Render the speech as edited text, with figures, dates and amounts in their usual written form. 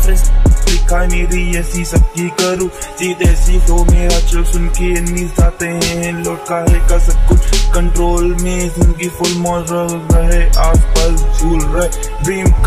लिखा मेरी ऐसी सबकी करूँ सीधे सी फ्लो मेरा चल सुन के नींद आते हैं लौटका है का सब कुछ कंट्रोल में जिंदगी फुल मौज रहे आस पास झूल रहे ड्रीम